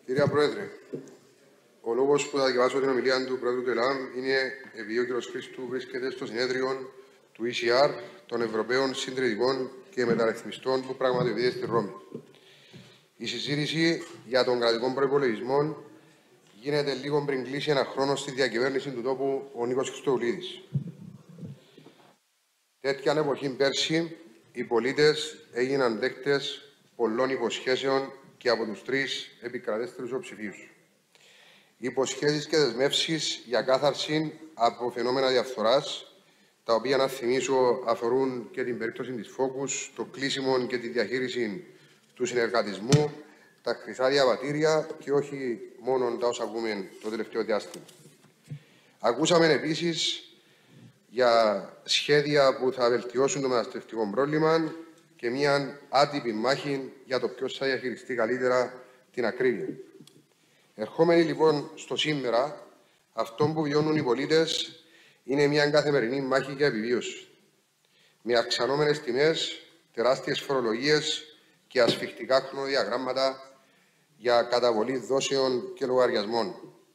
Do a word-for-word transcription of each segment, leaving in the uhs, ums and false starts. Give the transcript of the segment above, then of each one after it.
Κυρία Πρόεδρε, ο λόγος που θα διαβάσω την ομιλία του Πρόεδρου του ΕΛΑΜ είναι επειδή ο κ. Χρήστου βρίσκεται στο συνέδριο του ι σι αρ των Ευρωπαίων Συντηρητικών και Μεταρρυθμιστών που πραγματοποιείται στη Ρώμη. Η συζήτηση για τον κρατικό προϋπολογισμό γίνεται λίγο πριν κλείσει ένα χρόνο στη διακυβέρνηση του τόπου ο Νίκος Χριστοδουλίδης. Τέτοια εποχή πέρσι, οι πολίτες έγιναν δέκτες πολλών υποσχέσεων και από τους τρεις επικρατέστερους υποψηφίους. Υποσχέσεις και δεσμεύσεις για κάθαρση από φαινόμενα διαφθοράς, τα οποία, να θυμίσω, αφορούν και την περίπτωση της Focus, το κλείσιμο και τη διαχείριση του συνεργατισμού, τα χρυσά διαβατήρια και όχι μόνο τα όσα ακούμε το τελευταίο διάστημα. Ακούσαμε επίσης για σχέδια που θα βελτιώσουν το μεταναστευτικό πρόβλημα και μια άτυπη μάχη για το ποιος θα διαχειριστεί καλύτερα την ακρίβεια. Ερχόμενοι λοιπόν στο σήμερα, αυτό που βιώνουν οι πολίτες είναι μια καθημερινή μάχη για επιβίωση. Με αυξανόμενες τιμές, τεράστιες φορολογίες και ασφιχτικά χρονοδιαγράμματα για καταβολή δόσεων και λογαριασμών.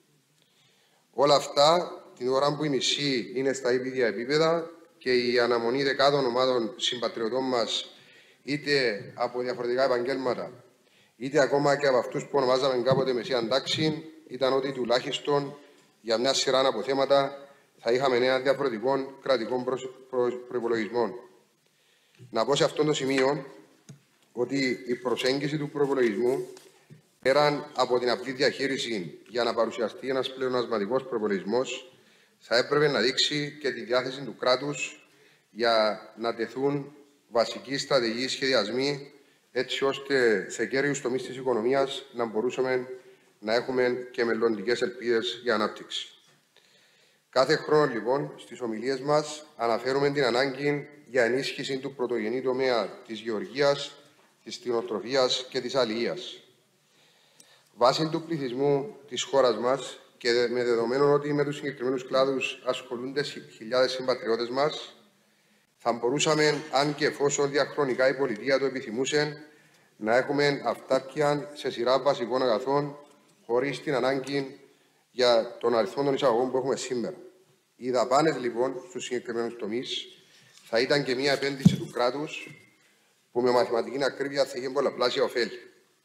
Όλα αυτά την ώρα που η μισή είναι στα ίδια επίπεδα και η αναμονή δεκάδων ομάδων συμπατριωτών μας, είτε από διαφορετικά επαγγέλματα, είτε ακόμα και από αυτούς που ονομάζαμε κάποτε μεσαία τάξη, ήταν ότι τουλάχιστον για μια σειρά από θέματα θα είχαμε νέα διαφορετικών κρατικών προϋπολογισμών. Να πω σε αυτό το σημείο ότι η προσέγγιση του προϋπολογισμού, πέραν από την απλή διαχείριση για να παρουσιαστεί ένας πλεονασματικός προϋπολογισμός, θα έπρεπε να δείξει και τη διάθεση του κράτους για να τεθούν βασικοί στρατηγικοί σχεδιασμοί, έτσι ώστε σε κέριους τομείς της οικονομίας να μπορούσαμε να έχουμε και μελλοντικές ελπίδες για ανάπτυξη. Κάθε χρόνο, λοιπόν, στις ομιλίες μας αναφέρουμε την ανάγκη για ενίσχυση του πρωτογενή τομέα της γεωργίας, της κτηνοτροφίας και της αλληλείας. Βάσει του πληθυσμού της χώρας μας και με δεδομένο ότι με τους συγκεκριμένους κλάδους ασχολούνται χιλιάδες συμπατριώτες μας, θα μπορούσαμε, αν και εφόσον διαχρονικά η πολιτεία το επιθυμούσε, να έχουμε αυτάρκεια σε σειρά βασικών αγαθών, χωρίς την ανάγκη για τον αριθμό των εισαγωγών που έχουμε σήμερα. Οι δαπάνες, λοιπόν, στους συγκεκριμένους τομείς θα ήταν και μια επένδυση του κράτους που με μαθηματική ακρίβεια θα είχε πολλαπλάσια ωφέλη.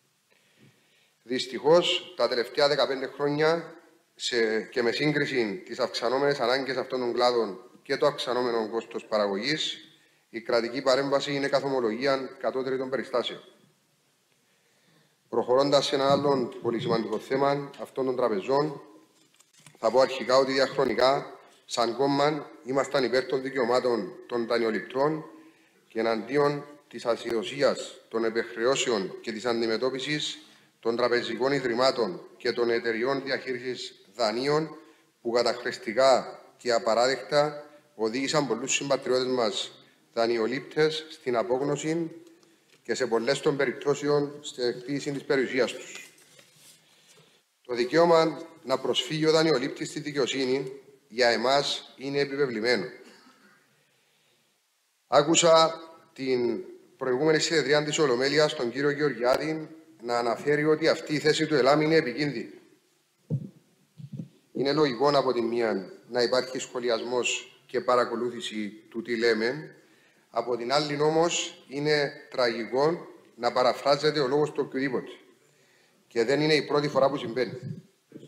Δυστυχώς, τα τελευταία δεκαπέντε χρόνια σε, και με σύγκριση τις αυξανόμενες ανάγκες αυτών των κλάδων και το αυξανόμενο κόστος παραγωγής, η κρατική παρέμβαση είναι καθ' ομολογία κατώτερη των περιστάσεων. Προχωρώντας σε ένα άλλο πολύ σημαντικό θέμα αυτών των τραπεζών, θα πω αρχικά ότι διαχρονικά, σαν κόμμα, ήμασταν υπέρ των δικαιωμάτων των δανειοληπτών και εναντίον της ασυδοσίας των επεχρεώσεων και της αντιμετώπισης των τραπεζικών ιδρυμάτων και των εταιριών διαχείρισης δανείων που καταχρηστικά και απαράδεκτα οδήγησαν πολλούς συμπατριώτες μας δανειολήπτες στην απόγνωση και σε πολλές των περιπτώσεων στην εκτίμηση της περιουσίας τους. Το δικαίωμα να προσφύγει ο δανειολήπτης στη δικαιοσύνη για εμάς είναι επιβεβλημένο. Άκουσα την προηγούμενη συνεδρία της Ολομέλειας, τον κύριο Γεωργιάδη, να αναφέρει ότι αυτή η θέση του ΕΛΑΜ είναι επικίνδυνη. Είναι λογικό από τη μία να υπάρχει σχολιασμός και παρακολούθηση του τι λέμε, από την άλλη όμως είναι τραγικό να παραφράζεται ο λόγος του οποιοδήποτε. Και δεν είναι η πρώτη φορά που συμβαίνει.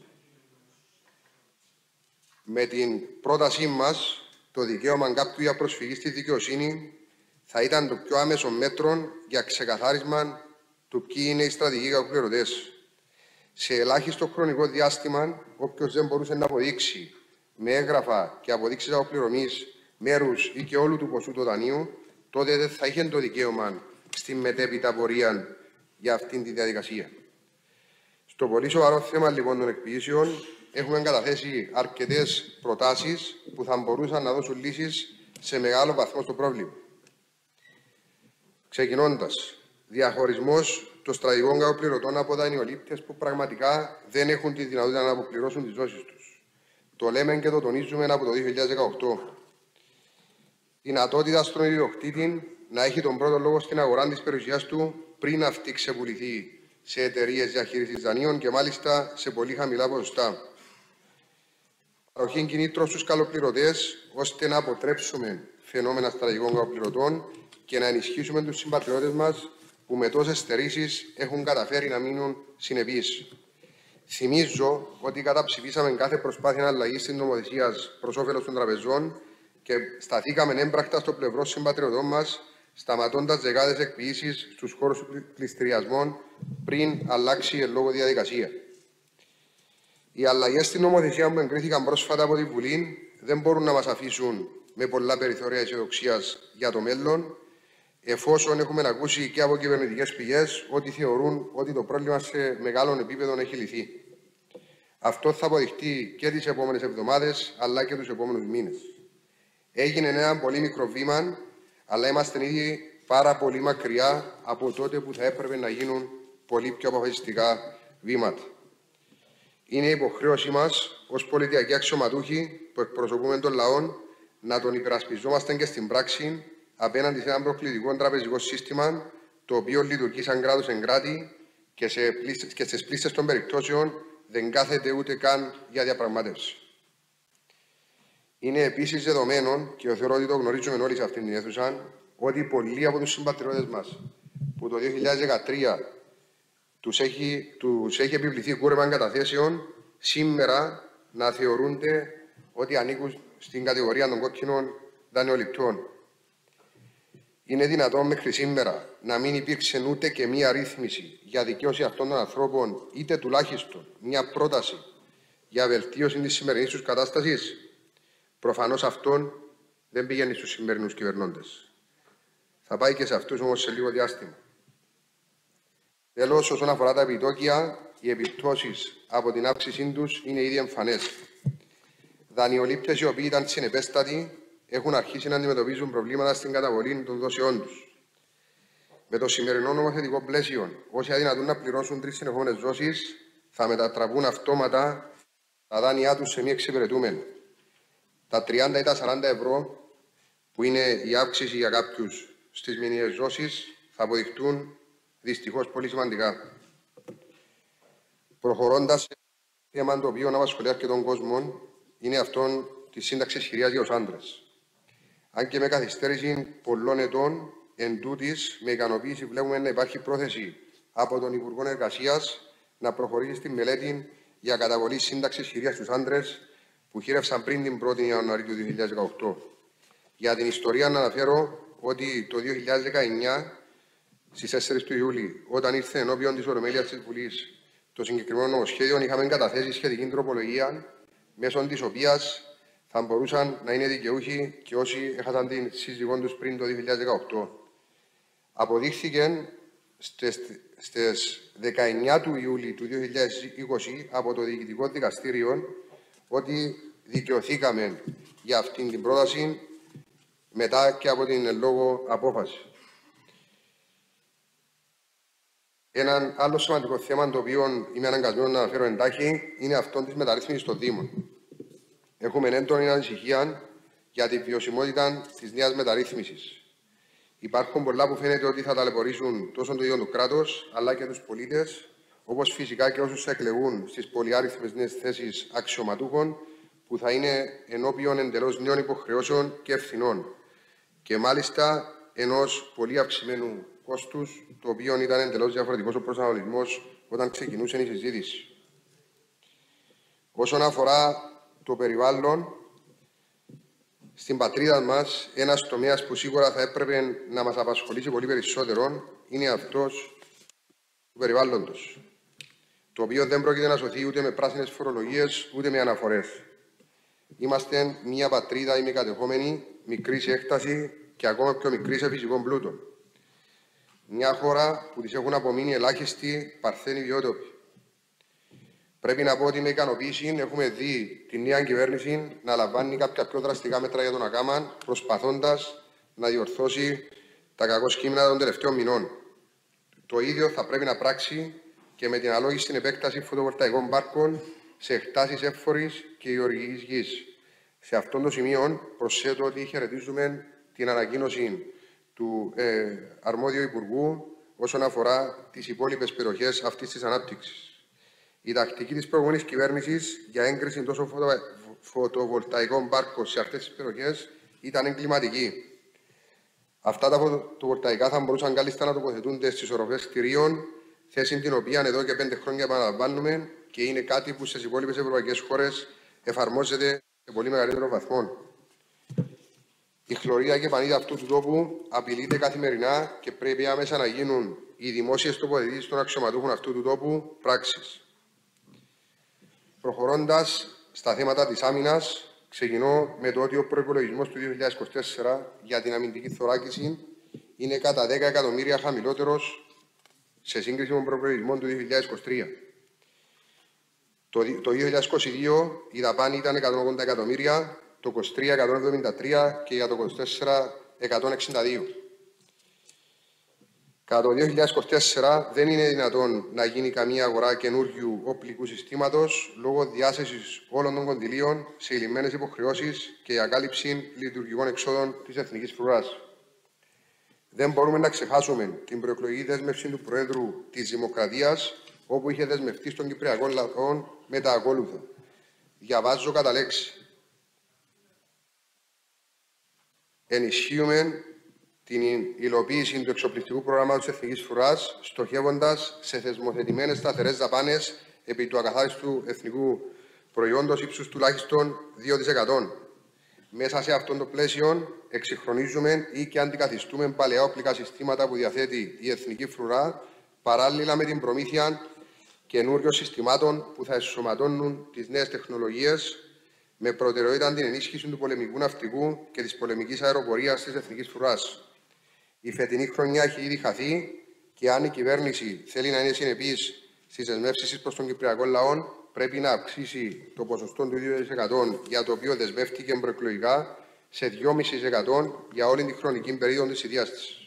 Με την πρότασή μας, το δικαίωμα κάποιου για προσφυγή στη δικαιοσύνη θα ήταν το πιο άμεσο μέτρο για ξεκαθάρισμα του ποιοι είναι οι στρατηγικοί κακοπληρωτές. Σε ελάχιστο χρονικό διάστημα, όποιος δεν μπορούσε να αποδείξει με έγγραφα και αποδείξεις αποπληρωμής μέρους ή και όλου του ποσού του δανείου, τότε δεν θα είχε το δικαίωμα στη μετέπειτα πορεία για αυτήν τη διαδικασία. Στο πολύ σοβαρό θέμα λοιπόν των εκποιήσεων, έχουμε καταθέσει αρκετές προτάσεις που θα μπορούσαν να δώσουν λύσεις σε μεγάλο βαθμό στο πρόβλημα. Ξεκινώντας, διαχωρισμός των στρατηγικών κακοπληρωτών από δανειολήπτες που πραγματικά δεν έχουν τη δυνατότητα να αποπληρώσουν τις δόσεις τους. Το λέμε και το τονίζουμε από το δύο χιλιάδες δεκαοκτώ. Δυνατότητα στον ιδιοκτήτη να έχει τον πρώτο λόγο στην αγορά της περιουσίας του πριν αυτή ξεπουληθεί σε εταιρείες διαχείρισης δανείων και μάλιστα σε πολύ χαμηλά ποσοστά. Παροχή κινήτρων στους καλοπληρωτές, ώστε να αποτρέψουμε φαινόμενα στρατηγικών καλοπληρωτών και να ενισχύσουμε τους συμπατριώτες μας που με τόσες στερήσεις έχουν καταφέρει να μείνουν συνεπείς. Θυμίζω ότι καταψηφίσαμε κάθε προσπάθεια αλλαγής της νομοθεσίας προς όφελος των τραπεζών και σταθήκαμε έμπρακτα στο πλευρό συμπατριωτών μας, σταματώντας δεκάδες εκποίησεις στους χώρους πληστηριασμών πριν αλλάξει εν λόγω διαδικασία. Οι αλλαγές στην νομοθεσία που εγκρίθηκαν πρόσφατα από τη Βουλή δεν μπορούν να μας αφήσουν με πολλά περιθώρια αισιοδοξίας για το μέλλον, εφόσον έχουμε ακούσει και από κυβερνητικές πηγές ότι θεωρούν ότι το πρόβλημα σε μεγάλο επίπεδο έχει λυθεί. Αυτό θα αποδειχτεί και τις επόμενες εβδομάδες, αλλά και τους επόμενους μήνες. Έγινε ένα πολύ μικρό βήμα, αλλά είμαστε ήδη πάρα πολύ μακριά από τότε που θα έπρεπε να γίνουν πολύ πιο αποφασιστικά βήματα. Είναι υποχρέωσή μας ως πολιτιακοί αξιωματούχοι που εκπροσωπούμε των λαών να τον υπερασπιζόμαστε και στην πράξη απέναντι σε ένα προκλητικό τραπεζικό σύστημα το οποίο λειτουργεί σαν κράτος εν κράτη και, σε πλήστες, και στις πλήστες των περιπτώσεων δεν κάθεται ούτε καν για διαπραγμάτευση. Είναι επίσης δεδομένο, και θεωρώ ότι το γνωρίζουμε όλοι σε αυτήν την αίθουσα, ότι πολλοί από τους συμπατριώτες μας που το δύο χιλιάδες δεκατρία τους έχει, τους έχει επιβληθεί κούρεμα καταθέσεων, σήμερα να θεωρούνται ότι ανήκουν στην κατηγορία των κόκκινων δανειοληπτών. Είναι δυνατόν μέχρι σήμερα να μην υπήρξε ούτε και μία ρύθμιση για δικαίωση αυτών των ανθρώπων, είτε τουλάχιστον μία πρόταση για βελτίωση της σημερινής τους κατάστασης? Προφανώς αυτόν δεν πηγαίνει στους σημερινούς κυβερνώντες. Θα πάει και σε αυτούς όμως σε λίγο διάστημα. Τέλος, όσον αφορά τα επιτόκια, οι επιπτώσεις από την αύξησή τους είναι ήδη εμφανές. Δανειολήπτες οι οποίοι ήταν συνεπέστατοι έχουν αρχίσει να αντιμετωπίζουν προβλήματα στην καταβολή των δόσεών τους. Με το σημερινό νομοθετικό πλαίσιο, όσοι αδυνατούν να πληρώσουν τρεις συνεχόμενες δόσεις, θα μετατραπούν αυτόματα τα δάνειά τους σε μη εξυπηρετούμενα. Τα τριάντα ή τα σαράντα ευρώ, που είναι η αύξηση για κάποιους στις μηνιαίες δόσεις, θα αποδειχτούν δυστυχώς πολύ σημαντικά. Προχωρώντας σε θέμα το οποίο απασχολεί αρκετών κόσμων, είναι αυτόν τη σύνταξη χειρίας για τους άντρες. Αν και με καθυστέρηση πολλών ετών, εν τούτης, με ικανοποίηση βλέπουμε να υπάρχει πρόθεση από τον Υπουργό Εργασίας να προχωρήσει στη μελέτη για καταβολή σύνταξης χειρίας στους άντρες που χείρευσαν πριν την πρώτη Ιανουαρίου του δύο χιλιάδες δεκαοκτώ. Για την ιστορία να αναφέρω ότι το δύο χιλιάδες δεκαεννιά, στις τέσσερις του Ιούλη, όταν ήρθε ενώπιον της Ολομέλειας της Βουλής το συγκεκριμένο νομοσχέδιο, είχαμε καταθέσει σχετική τροπολογία, μέσω της οποίας θα μπορούσαν να είναι δικαιούχοι και όσοι έχασαν την σύζυγό τους πριν το δύο χιλιάδες δεκαοκτώ. Αποδείχθηκε στις δεκαεννιά του Ιούλη του δύο χιλιάδες είκοσι από το Διοικητικό Δικαστήριο ότι δικαιωθήκαμε για αυτήν την πρόταση μετά και από την λόγω απόφαση. Ένα άλλο σημαντικό θέμα, το οποίο είμαι αναγκασμένο να αναφέρω εντάχει, είναι αυτό της μεταρρύθμισης των Δήμων. Έχουμε έντονη ανησυχία για τη βιωσιμότητα της νέας μεταρρύθμισης. Υπάρχουν πολλά που φαίνεται ότι θα ταλαιπωρήσουν τόσο το ίδιο το κράτος, αλλά και τους πολίτες, όπως φυσικά και όσους θα εκλεγούν στις πολυάριθμες νέες θέσεις αξιωματούχων, που θα είναι ενώπιον εντελώς νέων υποχρεώσεων και ευθυνών. Και μάλιστα ενός πολύ αυξημένου κόστους, το οποίο ήταν εντελώς διαφορετικός ο προσανατολισμός όταν ξεκινούσε η συζήτηση. Όσον αφορά το περιβάλλον, στην πατρίδα μας, ένας τομέας που σίγουρα θα έπρεπε να μας απασχολήσει πολύ περισσότερο είναι αυτός του περιβάλλοντος, το οποίο δεν πρόκειται να σωθεί ούτε με πράσινες φορολογίες ούτε με αναφορές. Είμαστε μια πατρίδα ημικατεχόμενη, μικρή σε έκταση και ακόμα πιο μικρή σε φυσικό πλούτο. Μια χώρα που της έχουν απομείνει ελάχιστοι παρθένοι βιότοποι. Πρέπει να πω ότι με ικανοποίηση έχουμε δει τη νέα κυβέρνηση να λαμβάνει κάποια πιο δραστικά μέτρα για τον Ακάμαν, προσπαθώντας να διορθώσει τα κακό κείμενα των τελευταίων μηνών. Το ίδιο θα πρέπει να πράξει και με την αλόγιστη στην επέκταση φωτοβολταϊκών πάρκων σε εκτάσεις εύφορης και γεωργικής γης. Σε αυτό το σημείο προσθέτω ότι χαιρετίζουμε την ανακοίνωση του ε, αρμόδιου Υπουργού όσον αφορά τις υπόλοιπες περιοχές αυτής της ανάπτυξης. Η τακτική της προηγούμενης κυβέρνησης για έγκριση τόσο φωτο... φωτοβολταϊκών πάρκων σε αυτές τις περιοχές ήταν εγκληματική. Αυτά τα φωτοβολταϊκά θα μπορούσαν κάλλιστα να τοποθετούνται στις οροφές κτηρίων, θέση την οποία εδώ και πέντε χρόνια επαναλαμβάνουμε και είναι κάτι που στις υπόλοιπες ευρωπαϊκές χώρες εφαρμόζεται σε πολύ μεγαλύτερο βαθμό. Η χλωρίδα και πανίδα αυτού του τόπου απειλείται καθημερινά και πρέπει άμεσα να γίνουν οι δημόσιες τοποθετήσεις των αξιωματούχων αυτού του τόπου πράξεις. Προχωρώντας στα θέματα της άμυνας, ξεκινώ με το ότι ο προϋπολογισμός του δύο χιλιάδες είκοσι τέσσερα για την αμυντική θωράκιση είναι κατά δέκα εκατομμύρια χαμηλότερος σε σύγκριση με τον προϋπολογισμό του δύο χιλιάδες είκοσι τρία. Το δύο χιλιάδες είκοσι δύο η δαπάνη ήταν εκατόν ογδόντα εκατομμύρια, το είκοσι τρία εκατόν εβδομήντα τρία και για το είκοσι τέσσερα εκατόν εξήντα δύο. Κατά το δύο χιλιάδες είκοσι τέσσερα δεν είναι δυνατόν να γίνει καμία αγορά καινούριου οπλικού συστήματος λόγω διάσεσης όλων των κονδυλίων σε ηλυμμένες υποχρεώσεις και για κάλυψη λειτουργικών εξόδων της εθνικής φρουράς. Δεν μπορούμε να ξεχάσουμε την προεκλογική δέσμευση του Προέδρου της Δημοκρατίας, όπου είχε δεσμευτεί στον Κυπριακό λαό με τα ακόλουθα. Διαβάζω κατά λέξη. Ενισχύουμε την υλοποίηση του εξοπλιστικού προγράμματος της Εθνικής Φρουράς, στοχεύοντας σε θεσμοθετημένες σταθερές δαπάνες επί του ακαθάριστου εθνικού προϊόντος ύψους τουλάχιστον δύο τοις εκατό. Μέσα σε αυτόν το πλαίσιο, εξυγχρονίζουμε ή και αντικαθιστούμε παλαιά οπλικά συστήματα που διαθέτει η Εθνική Φρουρά, παράλληλα με την προμήθεια καινούριων συστημάτων που θα ενσωματώνουν τις νέες τεχνολογίες, με προτεραιότητα την ενίσχυση του πολεμικού ναυτικού και της πολεμικής αεροπορίας της Εθνικής Φρουράς. Η φετινή χρονιά έχει ήδη χαθεί και αν η κυβέρνηση θέλει να είναι συνεπής στις δεσμεύσεις προς τον Κυπριακό λαό, πρέπει να αυξήσει το ποσοστό του δύο τοις εκατό για το οποίο δεσμεύτηκε προεκλογικά σε δύο κόμμα πέντε τοις εκατό για όλη τη χρονική περίοδο της ιδείας της.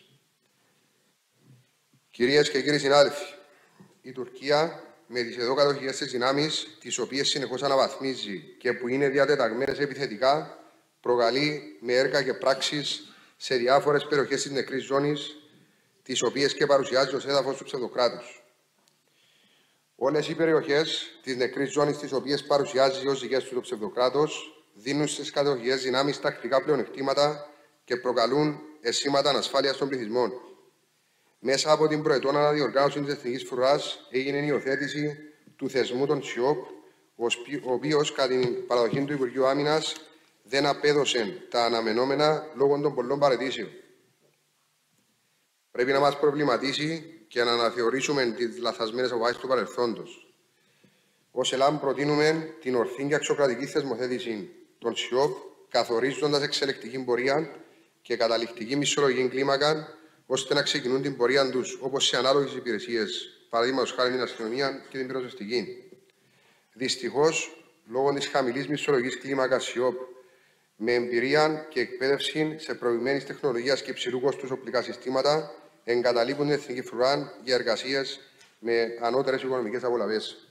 Κυρίες και κύριοι συνάδελφοι, η Τουρκία με τις εδώ κατοχικές της δυνάμεις, τις οποίες συνεχώς αναβαθμίζει και που είναι διατεταγμένες επιθετικά, προκαλεί με έργα και πράξεις σε διάφορες περιοχές της νεκρής ζώνης, τις οποίες και παρουσιάζει ως έδαφος του ψευδοκράτους. Όλες οι περιοχές της νεκρής ζώνης, τις οποίες παρουσιάζει ως δικές του το ψευδοκράτος, δίνουν στις κατοχικές δυνάμεις τακτικά πλεονεκτήματα και προκαλούν αισθήματα ανασφάλειας των πληθυσμών. Μέσα από την προετών αναδιοργάνωση της Εθνικής Φρουράς έγινε η υιοθέτηση του θεσμού των ΣΥΟΠ, ο οποίος κατά την παραδοχή του Υπουργείου Άμυνας δεν απέδωσε τα αναμενόμενα λόγω των πολλών παραιτήσεων. Πρέπει να μας προβληματίσει και να αναθεωρήσουμε τις λαθασμένες αποφάσεις του παρελθόντος. Ως ΕΛΑΜ προτείνουμε την ορθή και αξιοκρατική θεσμοθέτηση των ΣΥΟΠ, καθορίζοντας εξελεκτική πορεία και καταληκτική μισολογική κλίμακα, ώστε να ξεκινούν την πορεία τους όπως σε ανάλογες υπηρεσίες, παραδείγματος χάρη την αστυνομία και την πυροσβεστική. Δυστυχώς, λόγω της χαμηλής μισολογικής κλίμακας ΣΥΟΠ, με εμπειρία και εκπαίδευση σε προηγμένης τεχνολογίας και υψηλού κόστους οπλικά συστήματα, εγκαταλείπουν την Εθνική Φρουρά για εργασίες με ανώτερες οικονομικές απολαβές.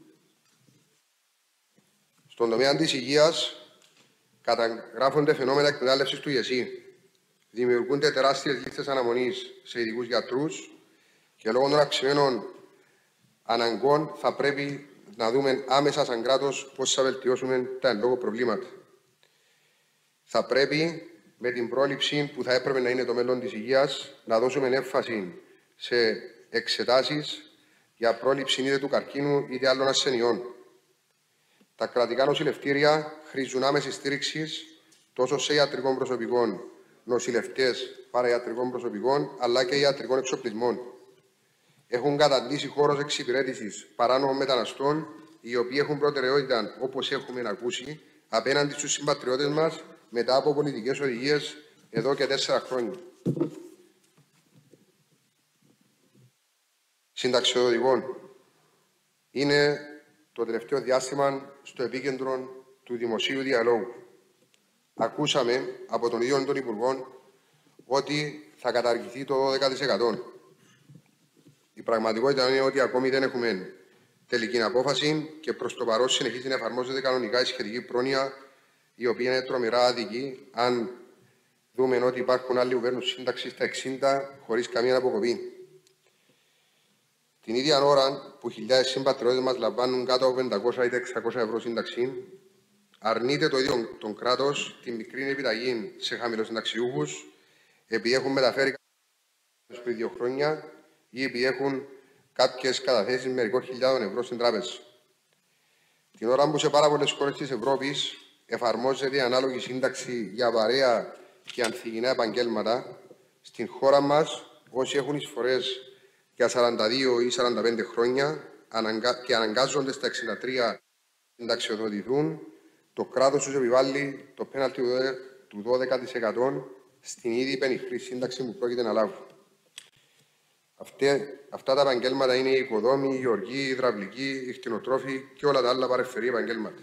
Στον τομέα της υγείας, καταγράφονται φαινόμενα εκμετάλλευσης του ΙΕΣΥ. Δημιουργούνται τεράστιες λίστες αναμονής σε ειδικούς γιατρούς και λόγω των αυξημένων αναγκών θα πρέπει να δούμε άμεσα σαν κράτος πώς θα βελτιώσουμε τα εν λόγω προβλήματα. Θα πρέπει με την πρόληψη που θα έπρεπε να είναι το μέλλον της υγείας να δώσουμε έμφαση σε εξετάσεις για πρόληψη είτε του καρκίνου είτε άλλων ασθενειών. Τα κρατικά νοσηλευτήρια χρήζουν άμεση στήριξη τόσο σε ιατρικών προσωπικών, νοσηλευτές παραϊατρικών προσωπικών, αλλά και ιατρικών εξοπλισμών. Έχουν καταντήσει χώρος εξυπηρέτησης παράνομων μεταναστών, οι οποίοι έχουν προτεραιότητα, όπως έχουμε ακούσει, απέναντι στους συμπατριώτες μας μετά από πολιτικές οδηγίες εδώ και τέσσερα χρόνια. Συνταξιοδοτικών. Είναι το τελευταίο διάστημα στο επίκεντρο του δημοσίου διαλόγου. Ακούσαμε από τον ίδιο τον Υπουργό ότι θα καταργηθεί το δώδεκα τοις εκατό. Η πραγματικότητα είναι ότι ακόμη δεν έχουμε τελική απόφαση και προς το παρόν συνεχίζει να εφαρμόζεται κανονικά η σχετική πρόνοια, η οποία είναι τρομερά άδικη, αν δούμε ότι υπάρχουν άλλοι που παίρνουν σύνταξη στα εξήντα χωρίς καμία αποκοπή. Την ίδια ώρα που χιλιάδες συμπατριώτες μας λαμβάνουν κάτω από πεντακόσια ή εξακόσια ευρώ σύνταξη, αρνείται το ίδιο τον κράτος τη μικρή επιταγή σε χαμηλοσυνταξιούχους επειδή έχουν μεταφέρει πριν δύο χρόνια ή επειδή έχουν κάποιες καταθέσεις μερικών χιλιάδων ευρώ στην τράπεζα. Την ώρα που σε πάρα πολλές χώρες της Ευρώπης εφαρμόζεται η ανάλογη σύνταξη για βαρέα και ανθυγιεινά επαγγέλματα, στην χώρα μας όσοι έχουν εισφορές για σαράντα δύο ή σαράντα πέντε χρόνια και αναγκάζονται στα εξήντα τρία να συνταξιοδοτηθούν, το κράτος τους επιβάλλει το πέναλτι του δώδεκα τοις εκατό στην ήδη πενιχρή σύνταξη που πρόκειται να λάβουν. Αυτέ, αυτά τα επαγγέλματα είναι η οικοδόμη, η γεωργή, η υδραυλική, η κτηνοτρόφη και όλα τα άλλα παρεμφερή επαγγέλματα.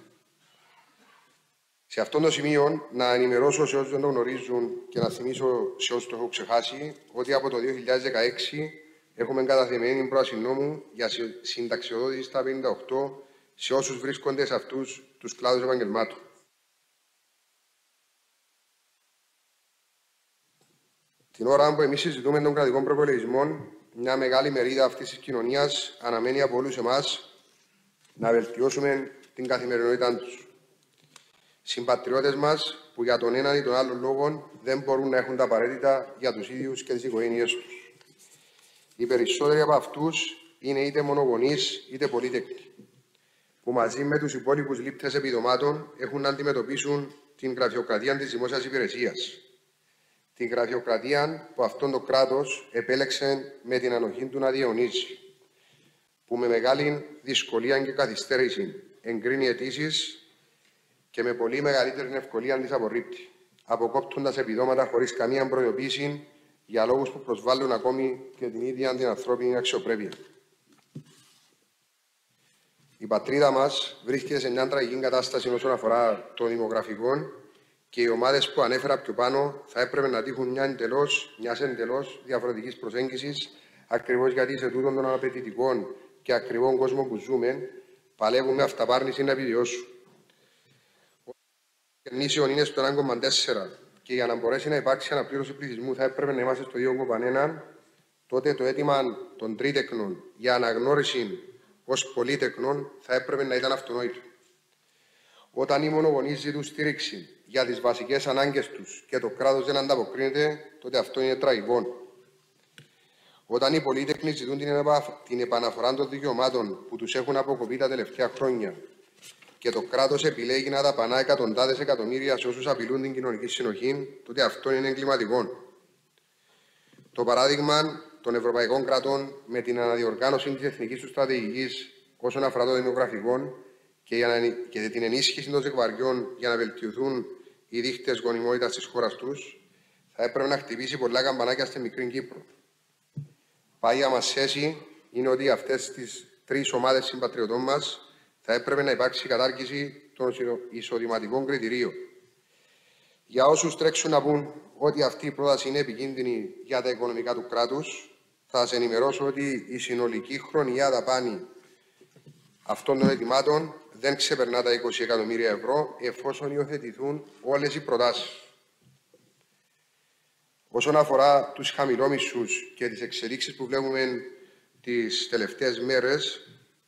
Σε αυτό το σημείο, να ενημερώσω σε όσους δεν το γνωρίζουν και να θυμίσω σε όσους το έχω ξεχάσει ότι από το δύο χιλιάδες δεκαέξι έχουμε καταθεμένη πρόταση νόμου για συνταξιοδότηση στα πενήντα οκτώ σε όσους βρίσκονται σε αυτούς τους κλάδους επαγγελμάτων. Την ώρα που εμείς συζητούμε τον κρατικό προπολογισμό, μια μεγάλη μερίδα αυτής της κοινωνίας αναμένει από όλους εμάς να βελτιώσουμε την καθημερινότητά τους. Συμπατριώτες μας που για τον έναν ή τον άλλον λόγο δεν μπορούν να έχουν τα απαραίτητα για τους ίδιους και τις οικογένειές τους. Οι περισσότεροι από αυτούς είναι είτε μονογονείς είτε πολύτεκνοι, που μαζί με τους υπόλοιπους λήπτες επιδομάτων έχουν να αντιμετωπίσουν την γραφειοκρατία της δημόσιας υπηρεσίας. Την γραφειοκρατία που αυτόν το κράτος επέλεξε με την ανοχή του να διαιωνίζει, που με μεγάλη δυσκολία και καθυστέρηση εγκρίνει αιτήσεις και με πολύ μεγαλύτερη ευκολία τις απορρίπτει, αποκόπτοντας επιδόματα χωρίς καμία προειδοποίηση για λόγους που προσβάλλουν ακόμη και την ίδια την ανθρώπινη αξιοπρέπεια. Η πατρίδα μας βρίσκεται σε μια τραγική κατάσταση όσον αφορά το δημογραφικό και οι ομάδες που ανέφερα πιο πάνω θα έπρεπε να τύχουν μια εντελώς, μιας εντελώς διαφορετικής προσέγγισης, ακριβώς γιατί σε τούτον των απαιτητικών και ακριβών κόσμο που ζούμε, παλεύουμε αυταπάρνηση να επιβιώσουν. Ο νήσιον είναι στο ένα κόμμα τέσσερα και για να μπορέσει να υπάρξει αναπλήρωση πληθυσμού θα έπρεπε να είμαστε στο δύο κόμμα ένα, τότε το αίτημα των τρίτεκνων για αναγνώριση ως πολύτεκνων θα έπρεπε να ήταν αυτονόητο. Όταν οι μονογονείς ζητούν στήριξη για τις βασικές ανάγκες τους και το κράτος δεν ανταποκρίνεται, τότε αυτό είναι τραγικό. Όταν οι πολύτεκνοι ζητούν την επαναφορά των δικαιωμάτων που τους έχουν αποκοπεί τα τελευταία χρόνια και το κράτος επιλέγει να δαπανά εκατοντάδες εκατομμύρια σε όσους απειλούν την κοινωνική συνοχή, τότε αυτό είναι εγκληματικό. Το παράδειγμα των ευρωπαϊκών κρατών με την αναδιοργάνωση της εθνικής του στρατηγικής όσον αφορά το δημογραφικό και, για να, και την ενίσχυση των ζευγαριών για να βελτιωθούν οι δείχτες γονιμότητας της χώρας τους, θα έπρεπε να χτυπήσει πολλά καμπανάκια στη μικρή Κύπρο. Πάγια μας σχέση είναι ότι αυτές τις τρεις ομάδες συμπατριωτών μας θα έπρεπε να υπάρξει κατάργηση των εισοδηματικών κριτηρίων. Για όσους τρέξουν να πούν ότι αυτή η πρόταση είναι επικίνδυνη για τα οικονομικά του κράτους, θα σας ενημερώσω ότι η συνολική χρονιά δαπάνη αυτών των αιτημάτων δεν ξεπερνά τα είκοσι εκατομμύρια ευρώ εφόσον υιοθετηθούν όλες οι προτάσεις. Όσον αφορά τους χαμηλόμισθους και τις εξελίξεις που βλέπουμε τις τελευταίες μέρες,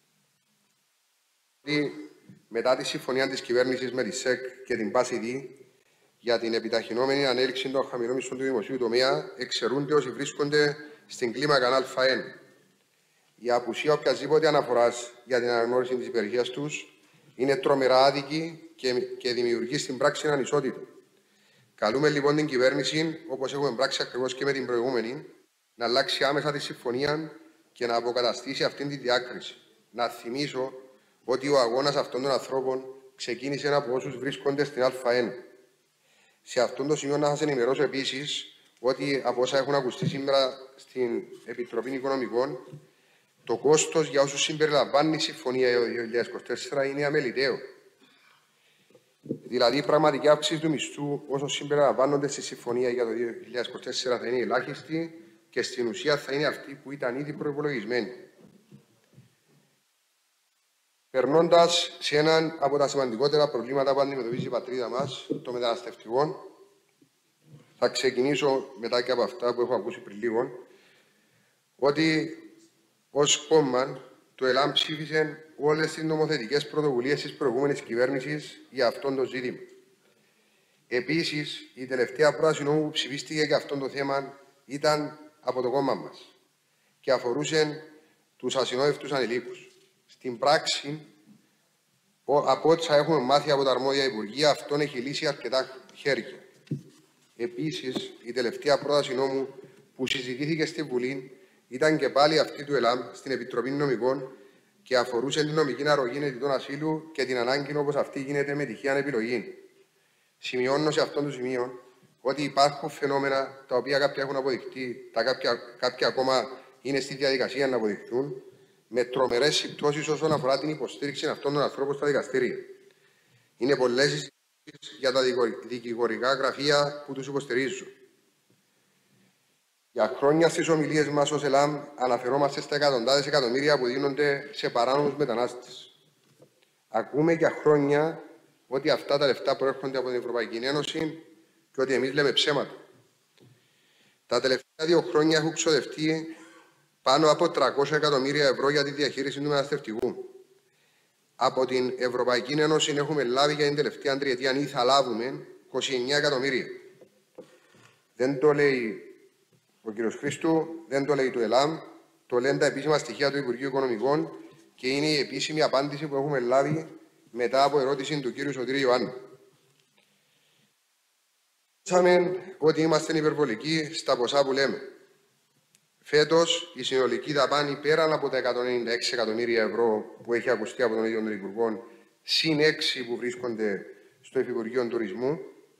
μετά τη συμφωνία της κυβέρνησης με τη ΣΕΚ και την ΠΑΣΙΔΗ για την επιταχυνόμενη ανέλυξη των χαμηλόμισθων του δημοσίου τομέα, εξαιρούνται όσοι βρίσκονται στην κλίμακα Α1. Η απουσία οποιασδήποτε αναφοράς για την αναγνώριση της υπεργίας τους είναι τρομερά άδικη και, και δημιουργεί στην πράξη ανισότητα. Καλούμε λοιπόν την κυβέρνηση, όπως έχουμε πράξει ακριβώς και με την προηγούμενη, να αλλάξει άμεσα τη συμφωνία και να αποκαταστήσει αυτήν τη διάκριση. Να θυμίσω ότι ο αγώνας αυτών των ανθρώπων ξεκίνησε από όσους βρίσκονται στην Α1. Σε αυτόν το σημείο να σας ενημερώσω επίσης ότι από όσα έχουν ακουστεί σήμερα στην Επιτροπή Οικονομικών, το κόστος για όσους συμπεριλαμβάνει η συμφωνία για το δύο χιλιάδες είκοσι τέσσερα είναι αμεληταίο. Δηλαδή, η πραγματική αύξηση του μισθού όσων συμπεριλαμβάνονται στη συμφωνία για το δύο χιλιάδες είκοσι τέσσερα θα είναι ελάχιστη και στην ουσία θα είναι αυτή που ήταν ήδη προϋπολογισμένη. Περνώντας σε έναν από τα σημαντικότερα προβλήματα που αντιμετωπίζει η πατρίδα μας, το μεταναστευτικό, θα ξεκινήσω μετά και από αυτά που έχω ακούσει πριν λίγο, ότι ως κόμμα, το ΕΛΑΜ ψήφισε όλες τις νομοθετικές πρωτοβουλίες της προηγούμενης κυβέρνησης για αυτό το ζήτημα. Επίσης, η τελευταία πρόταση νόμου που ψηφίστηκε για αυτό το θέμα ήταν από το κόμμα μας και αφορούσε τους ασυνόδευτους ανηλίκους. Στην πράξη, από ό,τι θα έχουμε μάθει από τα αρμόδια υπουργεία, αυτόν έχει λύσει αρκετά χέρια. Επίσης, η τελευταία πρόταση νόμου που συζητήθηκε στη Βουλή ήταν και πάλι αυτή του ΕΛΑΜ στην Επιτροπή Νομικών και αφορούσε την νομική αρρωγή αιτητών ασύλου και την ανάγκη όπως αυτή γίνεται με τυχαία επιλογή. Σημειώνω σε αυτό το σημείο ότι υπάρχουν φαινόμενα τα οποία κάποια έχουν αποδειχτεί, τα κάποια, κάποια ακόμα είναι στη διαδικασία να αποδειχθούν, με τρομερές συμπτώσεις όσον αφορά την υποστήριξη αυτών των ανθρώπων στα δικαστήρια. Είναι πολλές οι συζητήσεις για τα δικηγορικά γραφεία που τους υποστηρίζουν. Για χρόνια στις ομιλίες μας ως ΕΛΑΜ αναφερόμαστε στα εκατοντάδες εκατομμύρια που δίνονται σε παράνομους μετανάστες. Ακούμε για χρόνια ότι αυτά τα λεφτά προέρχονται από την Ευρωπαϊκή Ένωση και ότι εμείς λέμε ψέματα. Τα τελευταία δύο χρόνια έχουν ξοδευτεί πάνω από τριακόσια εκατομμύρια ευρώ για τη διαχείριση του μεταναστευτικού. Από την Ευρωπαϊκή Ένωση έχουμε λάβει για την τελευταία τριετία ή θα λάβουμε είκοσι εννέα εκατομμύρια. Δεν το λέει ο κ. Χρήστου, δεν το λέει το ΕΛΑΜ, το λένε τα επίσημα στοιχεία του Υπουργείου Οικονομικών και είναι η επίσημη απάντηση που έχουμε λάβει μετά από ερώτηση του κ. Σωτήρη Ιωάννου. Είπαμε ότι είμαστε υπερβολικοί στα ποσά που λέμε. Φέτος, η συνολική δαπάνη πέραν από τα εκατόν ενενήντα έξι εκατομμύρια ευρώ που έχει ακουστεί από τον ίδιο των Υπουργών, συν έξι που βρίσκονται στο Υφυπουργείο Τουρισμού,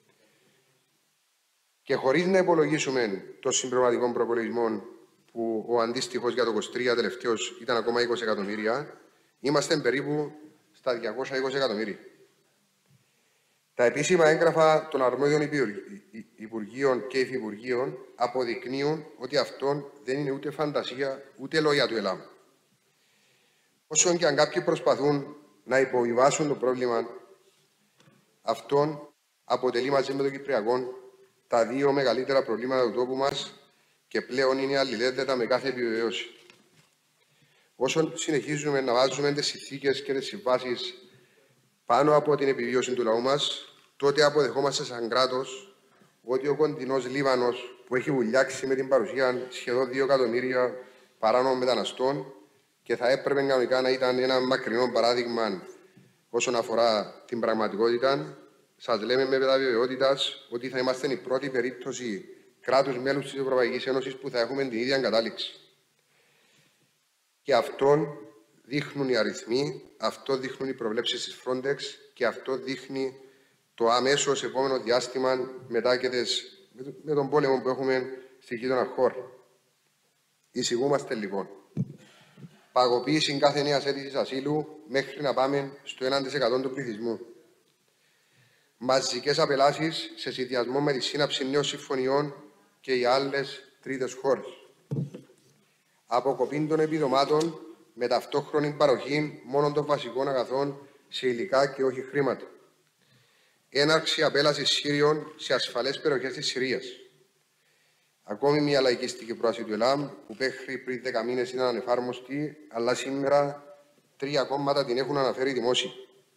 και χωρίς να υπολογίσουμε το συμπληρωματικό προπολογισμό που ο αντίστοιχος για το είκοσι τρία τελευταίος ήταν ακόμα είκοσι εκατομμύρια, είμαστε περίπου στα διακόσια είκοσι εκατομμύρια. Τα επίσημα έγγραφα των αρμόδιων Υπουργείων και Υφυπουργείων αποδεικνύουν ότι αυτό δεν είναι ούτε φαντασία ούτε λόγια του ΕΛΑΜ. Όσο και αν κάποιοι προσπαθούν να υποβιβάσουν το πρόβλημα, αυτό αποτελεί μαζί με το Κυπριακό τα δύο μεγαλύτερα προβλήματα του τόπου μας και πλέον είναι αλληλένδετα με κάθε επιβεβαίωση. Όσο συνεχίζουμε να βάζουμε τις συνθήκες και τις συμβάσεις πάνω από την επιβίωση του λαού μας, τότε αποδεχόμαστε σαν κράτος ότι ο κοντινός Λίβανος, που έχει βουλιάξει με την παρουσία σχεδόν δύο εκατομμύρια παράνομων μεταναστών και θα έπρεπε κανονικά να ήταν ένα μακρινό παράδειγμα όσον αφορά την πραγματικότητα, σας λέμε με βεβαιότητα ότι θα είμαστε η πρώτη περίπτωση κράτους μέλους της Ευρωπαϊκής Ένωσης που θα έχουμε την ίδια κατάληξη. Και αυτόν δείχνουν οι αριθμοί, αυτό δείχνουν οι προβλέψεις της Frontex και αυτό δείχνει το αμέσως επόμενο διάστημα μετά και τις, με τον πόλεμο που έχουμε στη γείτονα χώρα. Εισηγούμαστε λοιπόν παγωποίηση κάθε νέας αίτησης ασύλου μέχρι να πάμε στο ένα τοις εκατό του πληθυσμού. Μαζικές απελάσεις σε συνδυασμό με τη σύναψη νέων συμφωνιών και οι άλλες τρίτες χώρες. Αποκοπή των επιδομάτων με ταυτόχρονη παροχή μόνο των βασικών αγαθών σε υλικά και όχι χρήματα. Έναρξη απέλασης Σύριων σε ασφαλές περιοχές της Συρίας. Ακόμη μια λαϊκιστική πρόταση του ΕΛΑΜ που μέχρι πριν δέκα μήνες ήταν ανεφάρμοστη, αλλά σήμερα τρία κόμματα την έχουν αναφέρει δημόσια.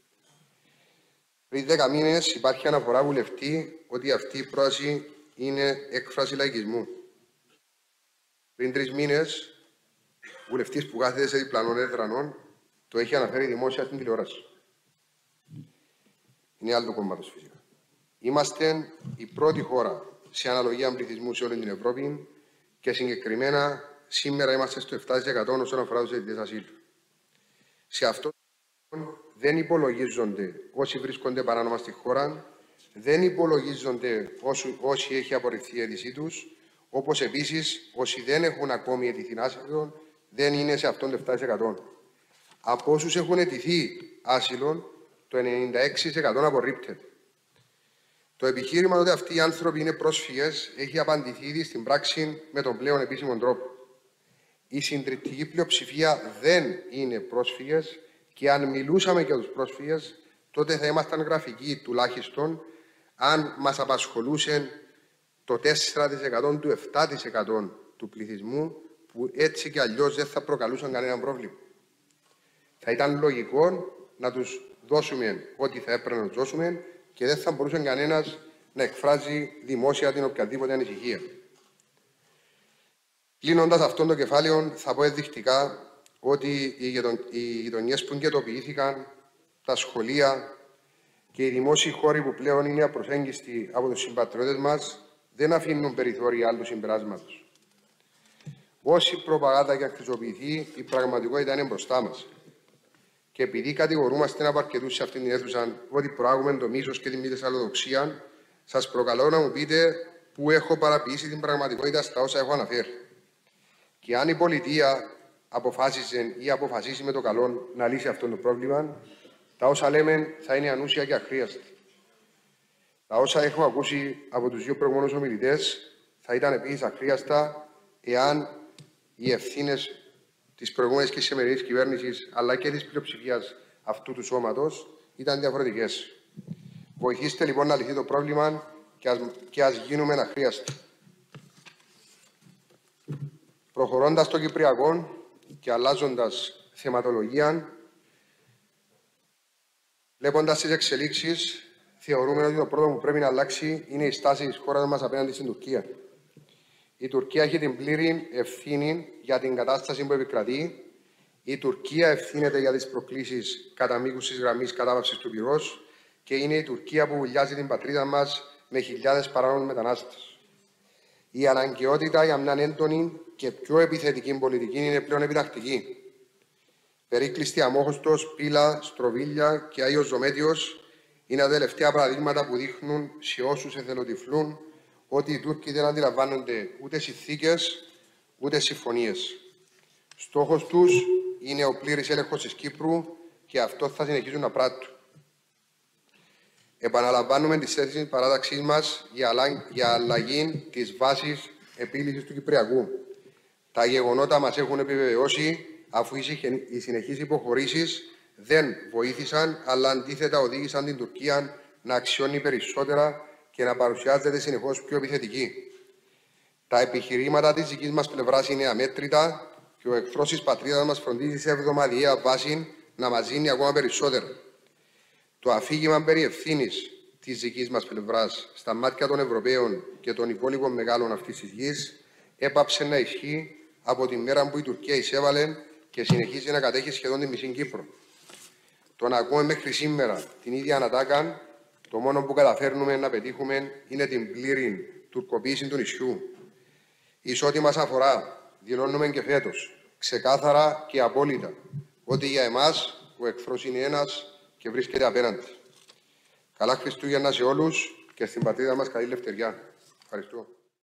Πριν δέκα μήνες υπάρχει αναφορά βουλευτή ότι αυτή η πρόταση είναι έκφραση λαϊκισμού. Πριν τρεις μήνες, βουλευτής που κάθεται σε διπλανών έδρανων το έχει αναφέρει δημόσια στην τηλεόραση. Είναι άλλο κόμματος φυσικά. Είμαστε η πρώτη χώρα σε αναλογία πληθυσμού σε όλη την Ευρώπη και συγκεκριμένα σήμερα είμαστε στο επτά τοις εκατό όσον αφορά τους αιτητές ασύλου. Σε αυτό δεν υπολογίζονται όσοι βρίσκονται παράνομα στη χώρα, δεν υπολογίζονται όσοι, όσοι έχει απορριφθεί η αίτησή τους, όπως επίσης όσοι δεν έχουν ακόμη αιτηθεί άσυλο, δεν είναι σε αυτόν το επτά τοις εκατό. Από όσους έχουν αιτηθεί άσυλο, το ενενήντα έξι τοις εκατό απορρίπτεται. Το επιχείρημα ότι αυτοί οι άνθρωποι είναι πρόσφυγες έχει απαντηθεί ήδη στην πράξη με τον πλέον επίσημο τρόπο. Η συντριπτική πλειοψηφία δεν είναι πρόσφυγες και αν μιλούσαμε για τους πρόσφυγες, τότε θα ήμασταν γραφικοί τουλάχιστον αν μας απασχολούσε το τέσσερα τοις εκατό του επτά τοις εκατό του πληθυσμού που που έτσι κι αλλιώς δεν θα προκαλούσαν κανένα πρόβλημα. Θα ήταν λογικό να τους δώσουμε ό,τι θα έπρεπε να τους δώσουμε και δεν θα μπορούσε κανένας να εκφράζει δημόσια την οποιαδήποτε ανησυχία. Κλείνοντας αυτόν το κεφάλαιο, θα πω ενδεικτικά ότι οι γειτονιές που εγκαιτοποιήθηκαν, τα σχολεία και οι δημόσιοι χώροι που πλέον είναι απροσέγγιστοι από τους συμπατριώτες μας δεν αφήνουν περιθώρια άλλου συμπεράσματος. Όση προπαγάνδα και αν χρησιμοποιηθεί, η πραγματικότητα είναι μπροστά μας. Και επειδή κατηγορούμαστε από αρκετούς σε αυτήν την αίθουσα ότι προάγουμε το μίσος και τη μη αλλοδοξία, σας προκαλώ να μου πείτε πού έχω παραποιήσει την πραγματικότητα στα όσα έχω αναφέρει. Και αν η πολιτεία αποφάσισε ή αποφασίσει με το καλό να λύσει αυτό το πρόβλημα, τα όσα λέμε θα είναι ανούσια και αχρίαστα. Τα όσα έχω ακούσει από τους δύο προηγούμενους ομιλητές θα ήταν επίσης αχρίαστα εάν οι ευθύνες της προηγούμενης και σημερινής κυβέρνησης αλλά και της πλειοψηφίας αυτού του σώματος ήταν διαφορετικές. Βοηθήστε λοιπόν να λυθεί το πρόβλημα και ας, και ας γίνουμε αχρίαστοι. Προχωρώντας στο Κυπριακό και αλλάζοντας θεματολογία, βλέποντας τις εξελίξεις, θεωρούμε ότι το πρώτο που πρέπει να αλλάξει είναι η στάση της χώρας μας απέναντι στην Τουρκία. Η Τουρκία έχει την πλήρη ευθύνη για την κατάσταση που επικρατεί. Η Τουρκία ευθύνεται για τις προκλήσεις κατά μήκους της γραμμής κατάβασης του πυρός και είναι η Τουρκία που βουλιάζει την πατρίδα μας με χιλιάδες παράνομους μετανάστες. Η αναγκαιότητα για μια έντονη και πιο επιθετική πολιτική είναι πλέον επιτακτική. Περίκλειστη Αμόχωστος, Πύλα, Στροβίλια και Άγιος Ζωμέτιος είναι τα τελευταία παραδείγματα που δείχνουν σε όσους εθελοτυφλούν ότι οι Τούρκοι δεν αντιλαμβάνονται ούτε συνθήκες ούτε συμφωνίες. Στόχος τους είναι ο πλήρης έλεγχος της Κύπρου και αυτό θα συνεχίζουν να πράττουν. Επαναλαμβάνουμε τις θέσεις της παράταξής μας για αλλαγή της βάσης επίλυσης του Κυπριακού. Τα γεγονότα μας έχουν επιβεβαιώσει, αφού οι συνεχείς υποχωρήσεις δεν βοήθησαν, αλλά αντίθετα οδήγησαν την Τουρκία να αξιώνει περισσότερα και να παρουσιάζεται συνεχώς πιο επιθετική. Τα επιχειρήματα της δικής μας πλευράς είναι αμέτρητα και ο εχθρός της πατρίδας μας φροντίζει σε εβδομαδιαία βάση να μας δίνει ακόμα περισσότερα. Το αφήγημα περί ευθύνης της δικής μας πλευράς στα μάτια των Ευρωπαίων και των υπόλοιπων μεγάλων αυτής της γης έπαψε να ισχύει από τη μέρα που η Τουρκία εισέβαλε και συνεχίζει να κατέχει σχεδόν τη μισή Κύπρο. Το να ακούμε μέχρι σήμερα την ίδια ανατάκα, το μόνο που καταφέρνουμε να πετύχουμε είναι την πλήρη τουρκοποίηση του νησιού. Εις ό,τι μας αφορά, δηλώνουμε και φέτος, ξεκάθαρα και απόλυτα, ότι για εμάς ο εχθρός είναι ένας και βρίσκεται απέναντι. Καλά Χριστούγεννα σε όλους και στην πατρίδα μας καλή ελευθεριά. Ευχαριστώ.